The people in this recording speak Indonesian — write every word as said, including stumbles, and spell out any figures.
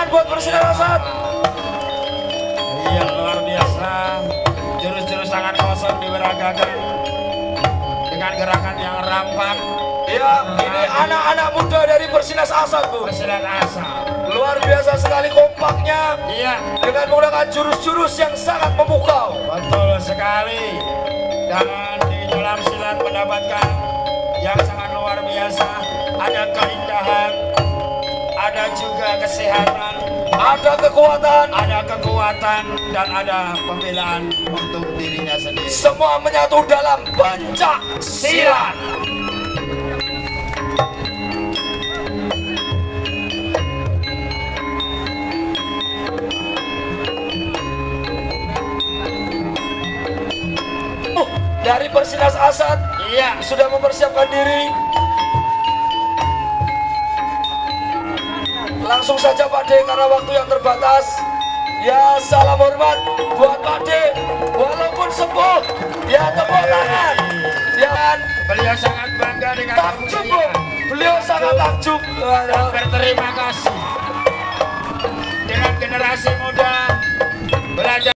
tangan buat Persinas Asad. Iya, luar biasa. Jurus-jurus tangan kosong diberagakan dengan gerakan yang rampak. Ya, ini anak-anak muda dari Persinas Asad tuh. Persinas Asad. Luar biasa sekali kompaknya. Iya, Dengan menggunakan jurus-jurus yang sangat memukau. betul sekali. Dan di dalam silat mendapatkan yang sangat luar biasa. Ada keindahan, ada juga kesehatan, Ada kekuatan. ada kekuatan, dan ada pembelaan untuk dirinya sendiri. Semua menyatu dalam pencak silat. Uh, Dari Persinas Asad Iya, sudah mempersiapkan diri. Langsung saja Pak D karena waktu yang terbatas. Ya, salam hormat buat Pak D. Walaupun sepuh, ya tepuk tangan. Ya kan? beliau sangat bangga dengan Takjub, Bu. Beliau sangat takjub. dan berterima kasih dengan generasi muda belajar